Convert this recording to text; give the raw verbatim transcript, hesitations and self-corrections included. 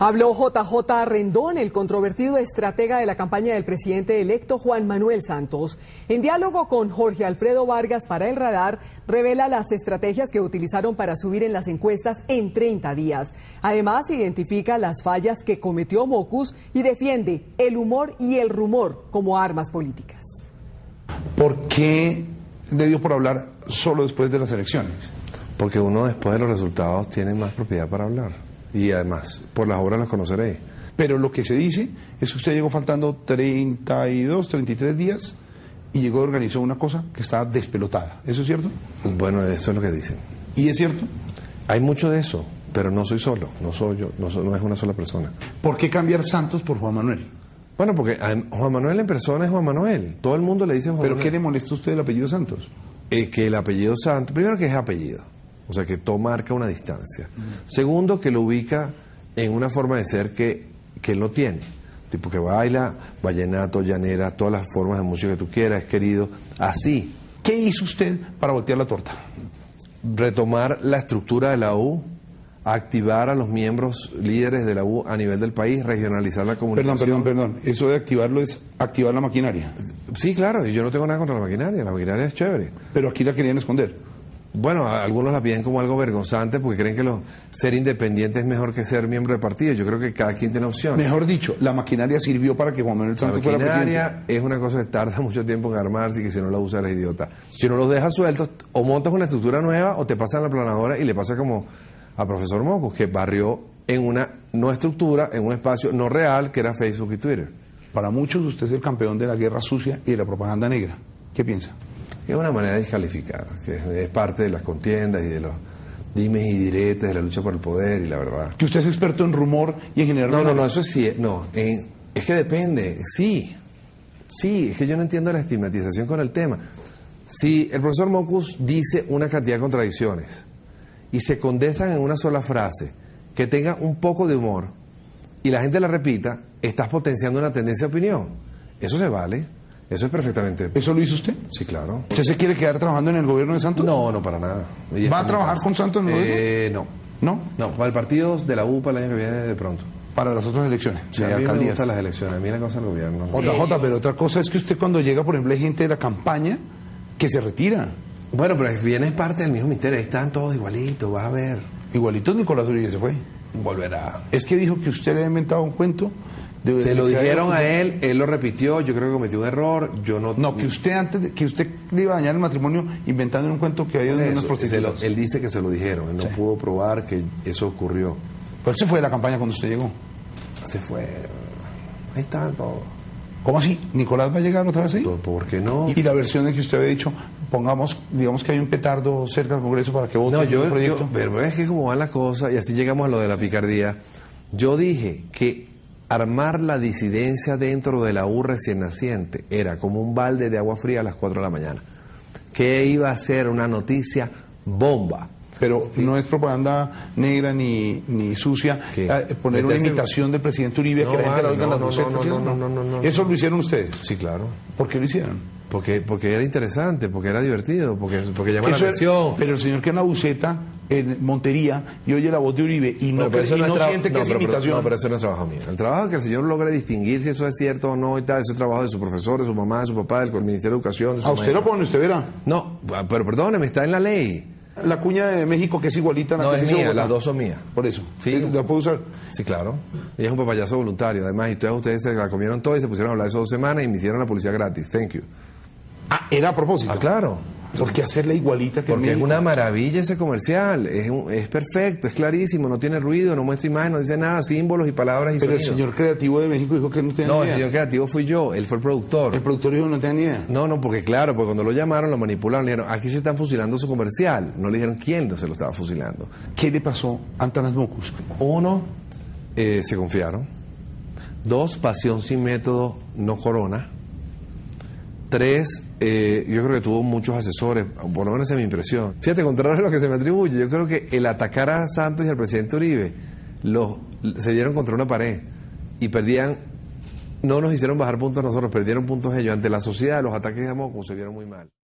Habló J J Rendón, el controvertido estratega de la campaña del presidente electo Juan Manuel Santos. En diálogo con Jorge Alfredo Vargas para El Radar, revela las estrategias que utilizaron para subir en las encuestas en treinta días. Además, identifica las fallas que cometió Mocus y defiende el humor y el rumor como armas políticas. ¿Por qué le dio por hablar solo después de las elecciones? Porque uno después de los resultados tiene más propiedad para hablar. Y además, por las obras las conoceré. Pero lo que se dice es que usted llegó faltando treinta y dos, treinta y tres días y llegó y organizó una cosa que estaba despelotada. ¿Eso es cierto? Bueno, eso es lo que dicen. ¿Y es cierto? Hay mucho de eso, pero no soy solo, no soy yo, no, soy, no es una sola persona. ¿Por qué cambiar Santos por Juan Manuel? Bueno, porque Juan Manuel en persona es Juan Manuel. Todo el mundo le dice Juan ¿Pero Manuel. qué le molesta a usted el apellido Santos? Eh, que el apellido Santos, primero que es apellido. O sea, que todo marca una distancia. Mm. Segundo, que lo ubica en una forma de ser que, que él no tiene. Tipo que baila, vallenato, llanera, todas las formas de música que tú quieras, es querido. Así. ¿Qué hizo usted para voltear la torta? Retomar la estructura de la U, activar a los miembros líderes de la U a nivel del país, regionalizar la comunicación. Perdón, perdón, perdón. Eso de activarlo es activar la maquinaria. Sí, claro, y yo no tengo nada contra la maquinaria. La maquinaria es chévere. Pero aquí la querían esconder. Bueno, algunos la piden como algo vergonzante porque creen que lo, ser independiente es mejor que ser miembro de partido. Yo creo que cada quien tiene opción. Mejor dicho, la maquinaria sirvió para que Juan Manuel Santos fuera presidente. La maquinaria es una cosa que tarda mucho tiempo en armarse y que si no la usa eres idiota. Si no los dejas sueltos, o montas una estructura nueva o te pasan la planadora y le pasa como a profesor Mocus, que barrió en una no estructura, en un espacio no real que era Facebook y Twitter. Para muchos usted es el campeón de la guerra sucia y de la propaganda negra. ¿Qué piensa? Es una manera de descalificar, que es parte de las contiendas y de los dimes y diretes de la lucha por el poder y la verdad. Que usted es experto en rumor y en generar... No, no, no, eso sí, no, en, es que depende, sí, sí, es que yo no entiendo la estigmatización con el tema. Si el profesor Mocus dice una cantidad de contradicciones y se condensan en una sola frase, que tenga un poco de humor y la gente la repita, estás potenciando una tendencia de opinión. Eso se vale. Eso es perfectamente... ¿Eso lo hizo usted? Sí, claro. ¿Usted se quiere quedar trabajando en el gobierno de Santos? No, no, para nada. ¿Va a trabajar con Santos en el eh, gobierno? No. ¿No? No, para el partido de la U para el año que viene de pronto. Para las otras elecciones. Sí, a mí me gustan las elecciones, a mí la cosa del gobierno. J J, pero otra cosa es que usted cuando llega, por ejemplo, hay gente de la campaña que se retira. Bueno, pero viene es parte del mismo misterio, ahí están todos igualitos, vas a ver. Igualito Nicolás Uribe se fue. Volverá. Es que dijo que usted le ha inventado un cuento. De, se lo dijeron a él, él lo repitió, yo creo que cometió un error, yo no... No, que usted antes, de, que usted le iba a dañar el matrimonio inventando un cuento que había unas prostitutas. Lo, él dice que se lo dijeron, él no sí. pudo probar que eso ocurrió. Pero él se fue de la campaña cuando usted llegó. Se fue, ahí estaban todos. ¿Cómo así? ¿Nicolás va a llegar otra vez ahí? ¿Por qué no? Y la versión de que usted había dicho, pongamos, digamos que hay un petardo cerca del Congreso para que vote no, el yo, proyecto. Yo, pero es que como van las cosas, y así llegamos a lo de la picardía, yo dije que armar la disidencia dentro de la U recién naciente era como un balde de agua fría a las cuatro de la mañana. Que iba a ser una noticia bomba. Pero ¿sí? No es propaganda negra ni, ni sucia eh, poner una imitación del presidente Uribe no, que la gente vale, la oiga no, en las bucetas. No, no, no, no, no, no, ¿Eso lo hicieron ustedes? Sí, claro. ¿Por qué lo hicieron? Porque, porque era interesante, porque era divertido, porque, porque llamaba la atención. Pero el señor que en la buceta, en Montería, y oye la voz de Uribe y no, pero y no, no siente que no, es pero, imitación. No, pero eso no es trabajo mío. El trabajo es que el señor logre distinguir si eso es cierto o no y tal, eso es trabajo de su profesor, de su mamá, de su papá, del Ministerio de Educación. De su ¿A usted lo pone, usted verá? No, pero perdóneme, está en la ley. La cuña de México que es igualita a la no, que es se mía, hizo las dos son mías. Por eso. ¿Sí? ¿La puedo usar? Sí, claro. Ella es un papayazo voluntario. Además, y ustedes, ustedes se la comieron todo y se pusieron a hablar eso dos semanas y me hicieron la publicidad gratis. Thank you. Ah, era a propósito. Ah, claro. ¿Por qué hacerla igualita que Porque es una maravilla ese comercial, es, un, es perfecto, es clarísimo, no tiene ruido, no muestra imagen, no dice nada, símbolos y palabras y Pero sonidos. El señor creativo de México dijo que no tenía no, ni idea. No, el señor creativo fui yo, él fue el productor. El productor dijo que no tenía ni idea. No, no, porque claro, porque cuando lo llamaron, lo manipularon, le dijeron, aquí se están fusilando su comercial. No le dijeron quién se lo estaba fusilando. ¿Qué le pasó a Antanas Mocus? Uno, eh, se confiaron. Dos, pasión sin método, no corona. Tres, eh, yo creo que tuvo muchos asesores, por lo menos esa es mi impresión. Fíjate, contrario a lo que se me atribuye, yo creo que el atacar a Santos y al presidente Uribe, los, se dieron contra una pared y perdían, no nos hicieron bajar puntos nosotros, perdieron puntos ellos. Ante la sociedad, los ataques de Mocus se vieron muy mal.